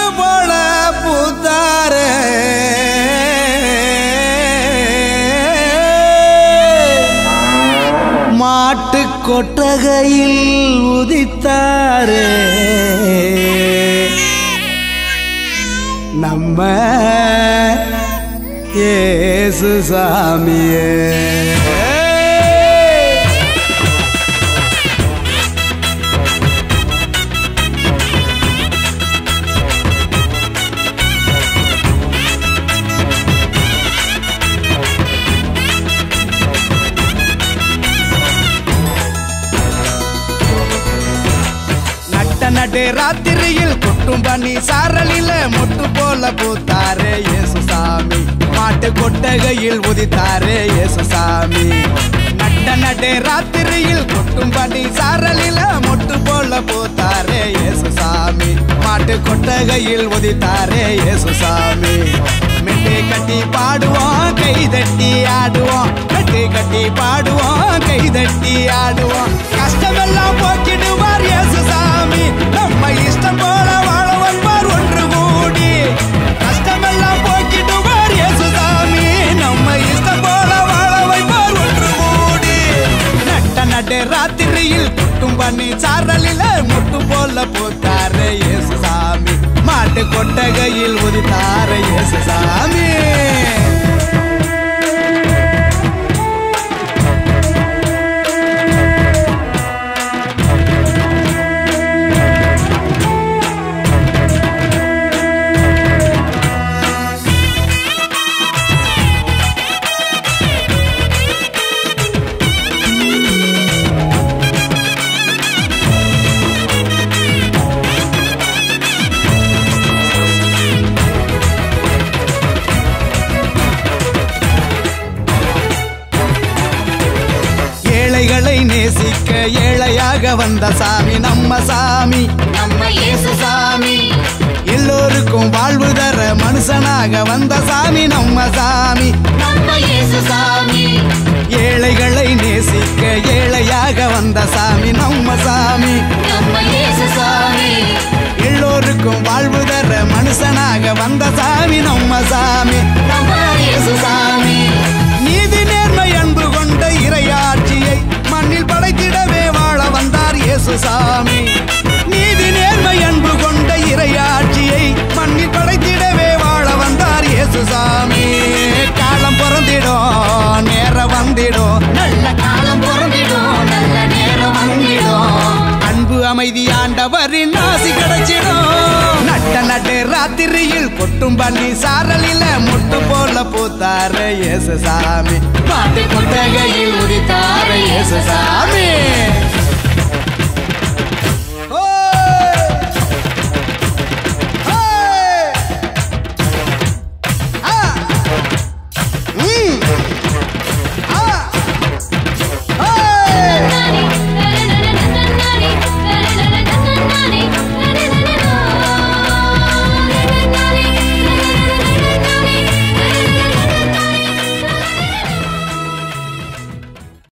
போல பூத்தாரே மாட்டு கொட்டகையில் உதித்தாரே நம்ம இயேசு சாமியே நடு ராத்திரியில் கொட்டும் பண்ணி சாரலில மொட்டு போல பூத்தாரே இயேசு சாமி மாட்டு கொட்டகையில் உதித்தாரே இயேசு சாமி நடு ராத்திரியில் கொட்டும் பண்ணி சாரலில மொட்டு போல பூத்தாரே இயேசு சாமி மாட்டு கொட்டகையில் உதித்தாரே இயேசு சாமி மெட்டை கட்டி பாடுவோம் கை தட்டி ஆடுவோம் மெட்டை கட்டி பாடுவோம் கை தட்டி ஆடுவோம் கஷ்டமெல்லாம் போக்கிடுவார் இயேசு சாமி நம்ம இஷ்டம் போல வாழ வைப்பார் ஒன்று கூடி கஷ்டமெல்லாம் போக்கிடுவார் இயேசு சாமி நம்ம இஷ்டம் போல வாழ வைப்பார் ஒன்று கூடி நடு ராத்திரியில் குட்டும் பண்ணி சாரலில முட்டு போல போத்தாரே இயேசு சாமி மாட்டு கொட்டகையில் உதித்தாரே இயேசு சாமி நேசிக்க ஏழையாக வந்த சாமி நம்ம சாமி நம்ம இயேசு சாமி எல்லோருக்கும் வாழ்வு தர மனுஷனாக வந்த சாமி நம்ம சாமி நம்ம இயேசு சாமி ஏழைகளை நேசிக்க ஏழையாக வந்த சாமி நம்ம சாமி நம்ம இயேசு சாமி எல்லோருக்கும் வாழ்வு தர மனுஷனாக வந்த சாமி நம்ம சாமி நம்ம இயேசு சாமி நீதி நேர்மை அன்பு கொண்ட இறையாட்சியை மண்ணில் படைத்திடவே வாழ வந்தார் இயேசு சாமி நீதி நேர்மை அன்பு கொண்ட இறையாட்சியை மண்ணில் படைத்திடவே வாழ வந்தார் இயேசு சாமி காலம் பிறந்திடும் நேரம் வந்திடும் நல்ல காலம் பிறந்திடும் நல்ல நேரம் வந்திடும் அன்பு அமைதி ஆண்டவரின் ஆசி கிடைச்சிடும் நடு ராத்திரியில் கொட்டும் பண்ணி சாரலில முட்டு போல பூத்தாரே இயேசு சாமி மாட்டு கொட்டகையில் உதித்தாரே இயேசு சாமி